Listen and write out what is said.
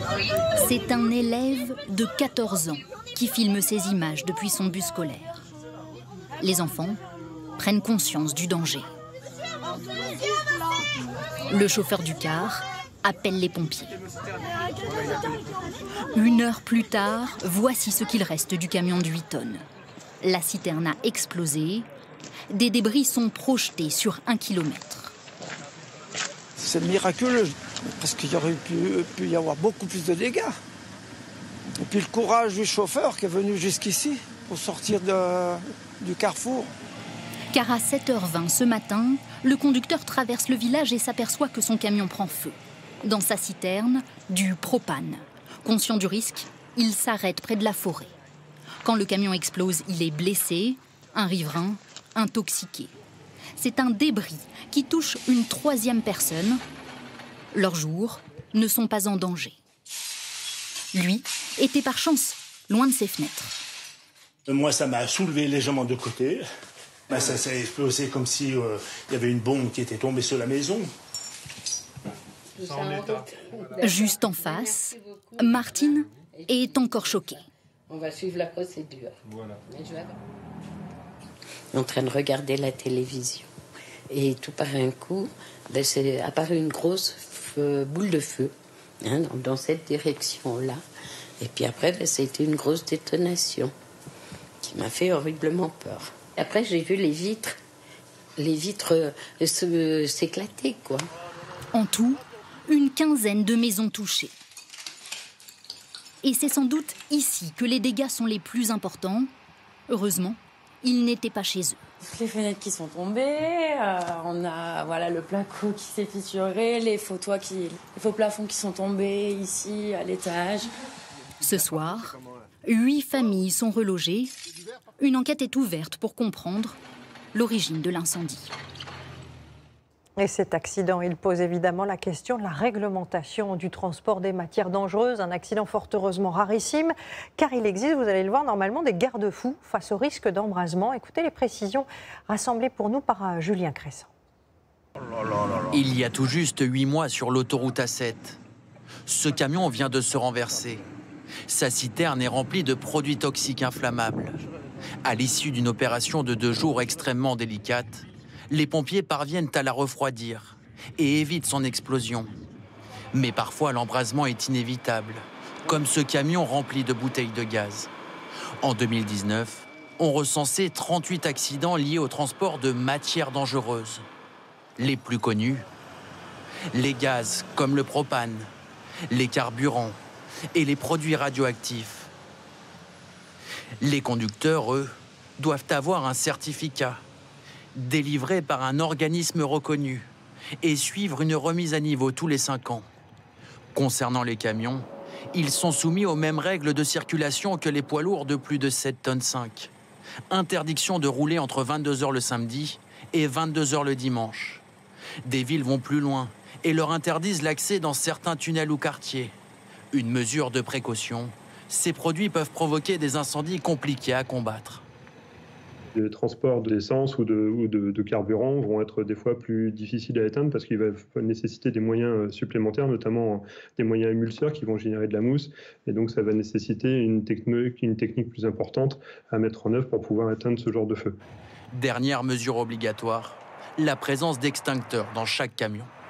C'est un élève de 14 ans qui filme ces images depuis son bus scolaire. Les enfants prennent conscience du danger. Le chauffeur du car appelle les pompiers. 1 heure plus tard, voici ce qu'il reste du camion de 8 tonnes. La citerne a explosé. Des débris sont projetés sur 1 kilomètre. C'est miraculeux, parce qu'il y aurait pu y avoir beaucoup plus de dégâts. Et puis le courage du chauffeur qui est venu jusqu'ici pour sortir du carrefour. Car à 7h20 ce matin, le conducteur traverse le village et s'aperçoit que son camion prend feu. Dans sa citerne, du propane. Conscient du risque, il s'arrête près de la forêt. Quand le camion explose, il est blessé, un riverain intoxiqué. C'est un débris qui touche une 3e personne. Leurs jours ne sont pas en danger. Lui était par chance loin de ses fenêtres. Moi, ça m'a soulevé légèrement de côté. Ça s'est explosé comme si y avait une bombe qui était tombée sur la maison. Juste en face, Martine est encore choquée. On va suivre la procédure. Voilà. En train de regarder la télévision. Et tout par un coup, c'est apparu une grosse boule de feu dans cette direction-là. Et puis après, c'était une grosse détonation qui m'a fait horriblement peur. Après, j'ai vu les vitres s'éclater, quoi. En tout, une 15aine de maisons touchées. Et c'est sans doute ici que les dégâts sont les plus importants. Heureusement, ils n'étaient pas chez eux. Les fenêtres qui sont tombées, on a le placo qui s'est fissuré, les faux plafonds qui sont tombés ici à l'étage. Ce soir, 8 familles sont relogées. Une enquête est ouverte pour comprendre l'origine de l'incendie. Et cet accident, il pose évidemment la question de la réglementation du transport des matières dangereuses. Un accident fort heureusement rarissime, car il existe, vous allez le voir, normalement des garde-fous face au risque d'embrasement. Écoutez les précisions rassemblées pour nous par Julien Cresson. Il y a tout juste 8 mois sur l'autoroute A7. Ce camion vient de se renverser. Sa citerne est remplie de produits toxiques inflammables. À l'issue d'une opération de 2 jours extrêmement délicate, les pompiers parviennent à la refroidir et évitent son explosion. Mais parfois, l'embrasement est inévitable, comme ce camion rempli de bouteilles de gaz. En 2019, on recensait 38 accidents liés au transport de matières dangereuses. Les plus connus, les gaz comme le propane, les carburants et les produits radioactifs. Les conducteurs, eux, doivent avoir un certificat délivré par un organisme reconnu et suivre une remise à niveau tous les 5 ans. Concernant les camions, ils sont soumis aux mêmes règles de circulation que les poids lourds de plus de 7,5 tonnes. Interdiction de rouler entre 22h le samedi et 22h le dimanche. Des villes vont plus loin et leur interdisent l'accès dans certains tunnels ou quartiers. Une mesure de précaution, ces produits peuvent provoquer des incendies compliqués à combattre. Les transports d'essence ou de carburant vont être des fois plus difficiles à éteindre parce qu'il va nécessiter des moyens supplémentaires, notamment des moyens émulseurs qui vont générer de la mousse. Et donc ça va nécessiter une technique plus importante à mettre en œuvre pour pouvoir éteindre ce genre de feu. Dernière mesure obligatoire, la présence d'extincteurs dans chaque camion.